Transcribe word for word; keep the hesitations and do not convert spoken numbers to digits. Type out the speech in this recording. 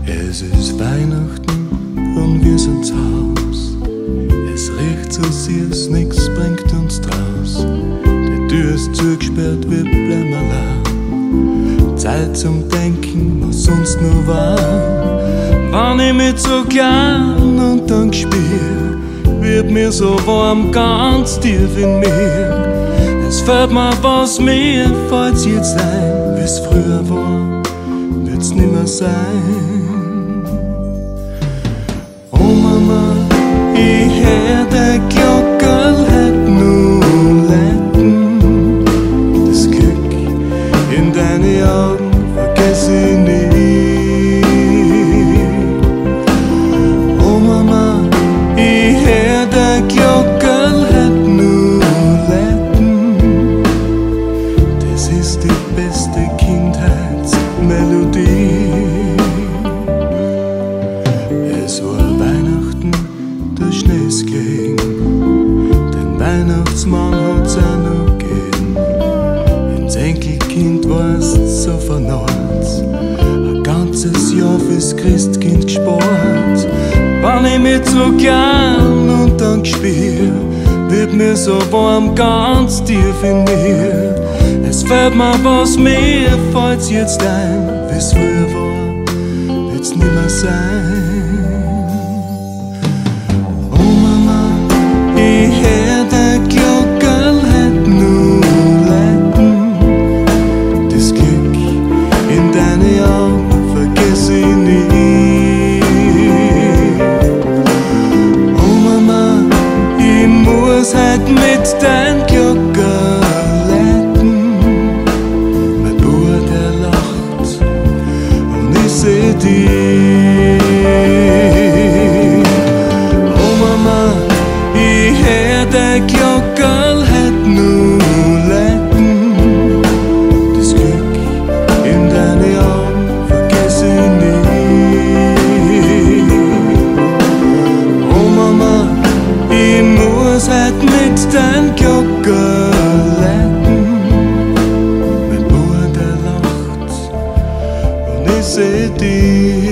Es ist Weihnachten und wir sind zu Haus. Es riecht so süß, nix bringt uns draus. Die Tür ist zugesperrt, wir bleiben allein. Zeit zum Denken, was sonst nur war. Wann ich mich so klein und dann spiel, wird mir so warm, ganz tief in mir. Es fällt mir, was mir fällt's jetzt ein, wie's früher war, wird's nimmer sein. Oh Mama, ich hör der Glockerl heut nur läuten. Das Glück in deine Augen vergess ich nie. Oh Mama, ich hör der Glockerl heut nur läuten. Das ist die beste Kindheitsmelodie. Es war Weihnachten, der Schnee ist gelegen, den Weihnachtsmann hat's auch noch gegeben. Ins Enkelkind war's so vernarrt, ein ganzes Jahr fürs Christkind gespart. Wann ich mich so klein und dann gespielt, wird mir so warm, ganz tief in mir. Es fällt mir, was mir fällt's jetzt ein, wie's früher war, wird's nimmer sein. Mit dein Glockerl läuten, mein Bub, der lacht und ich seh dich. Oh Mama, ich hör dein Glockerl heut nur läuten. Das Glück in deine Augen vergess ich nie. Oh Mama, ich muss heut mit dein Glockerl läuten. Mein Bub, der lacht und ich seh dich.